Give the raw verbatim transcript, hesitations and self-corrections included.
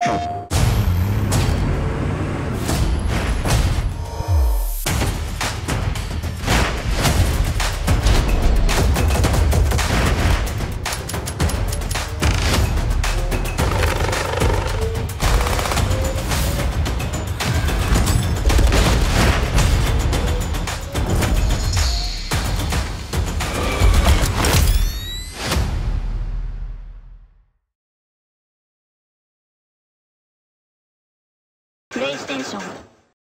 プレイステーション